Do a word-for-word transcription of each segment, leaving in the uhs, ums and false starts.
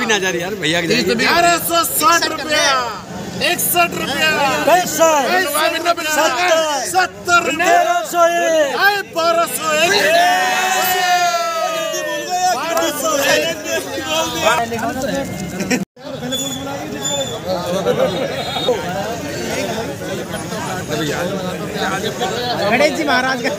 भी ना जा रही यार भैया ग्यारह सौ साठ रुपया, इकसठ रुपया, सत्तर सत्तर तेरह सौ एक, बारह सौ एक, गणेश जी महाराज का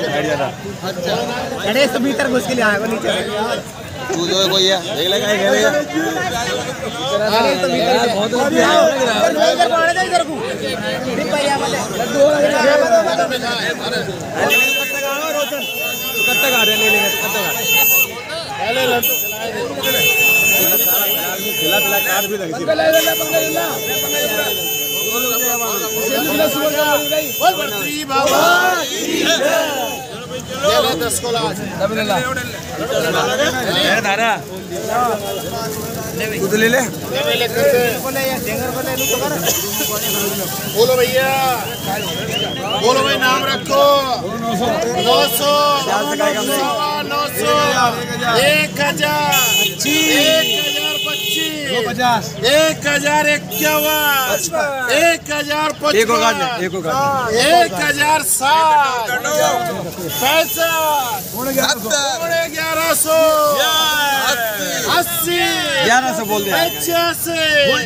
गणेश तो भीतर घुस के लिए आएगा नीचे कोई है देख लेगा खेलेगा गणेश तो भीतर बहुत इधर बढ़ जा इधर को भैया वाले लड्डू कब तक आ रहे ले लेंगे कब तक आ पहले लड्डू खिला खिला काट भी लगी दस को लाज खुद ले ले बोलो भैया, बोलो भाई नाम रखो। नौ सौ, सवा नौ सौ, एक हजार, एक हजार पच्चीस, एक हजार इक्यावन, एक हजार पचपन, एक हजार साठ, पैंसठ, पौने ग्यारह सौ, अस्सी, ग्यारह सौ बोल पचासी,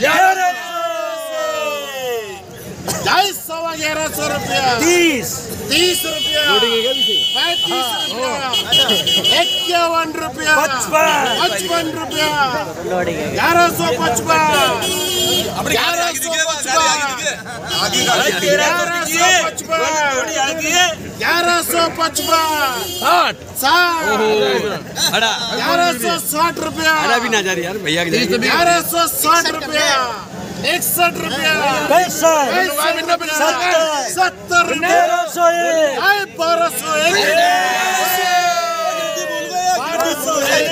ढाई सवा ग्यारह सौ रुपया, तीस तीस रुपया, पैंतीस रुपया, इक्यावन रुपया, पचपन, पचपन रुपया, ग्यारह सौ पचपन, ग्यारह सौ पचपन, ग्यारह सौ पचपन, साठ, साठ, ग्यारह सौ साठ रुपया, भी ना जा रही यार भैया ग्यारह सौ साठ रुपया, इकसठ रुपया, सत्तर सत्तर तेरह सौ एक, बारह सौ एक, बारह सौ एक,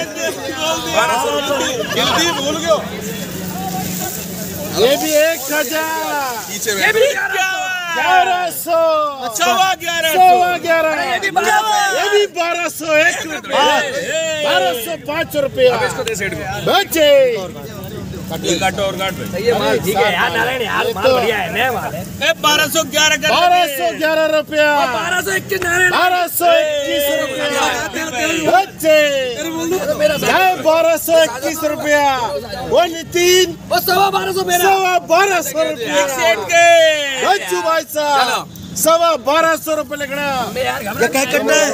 ये भी एक हजार, ये भी ग्यारह सौ, सवा ग्यारह, सवा ग्यारह, ये भी बारह सौ एक रुपया, बारह सौ पाँच रुपया बचे। काट और काट ठीक है यार नारायण यार माल बढ़िया है नया माल है। बारह सौ ग्यारह बारह सौ ग्यारह रुपया, बारह सौ इक्कीस नारायण, बारह सौ इक्कीस रुपया बच्चे, बारह सौ इक्कीस रुपया, वो नितिन सवा बारह सौ मेरा, सवा बारह सौ रुपया बच्चू भाई साहब, सवा बारह सौ रुपये लिखना। क्या करना है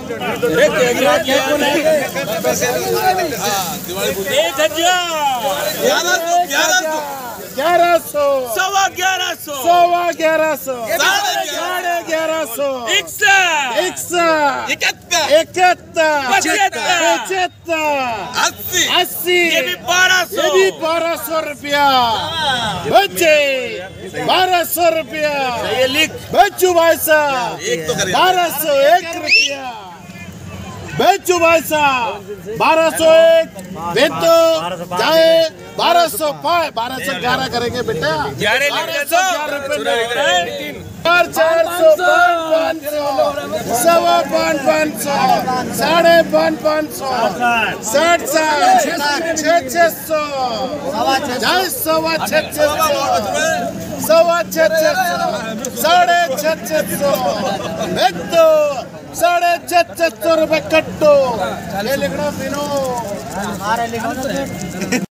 एक हजार ग्यारह सौ, सवा ग्यारह सौ सवा ग्यारह सौ, साढ़े ग्यारह सौ, इकसठ इकसठ, इकहत्तर इकहत्तर, पचहत्तर, पचहत्तर, अस्सी अस्सी, ये भी बारह ये सौ भी बारह सौ रुपया बच्चे, बारह सौ रुपया ये लिख बच्चू भाई साहब, बारह सौ एक रुपया बच्चू भाई साहब, बारह सौ एक बेटो जाए, बारह सौ पाँच, बारह सौ ग्यारह करेंगे बेटा, बारह सौ ग्यारह रुपये, चार चार सौ, पाँच सौ, सवा पाँच पाँच सौ, साढ़े पाँच पाँच सौ, साठ साठ, छः छः सौ, ढाई सवा छः छः सौ, सवा छः छः सौ, साढ़े छः छः सौ, बेटो साढ़े छः छः सौ रुपये कट्टो, ये लिखना बिनो।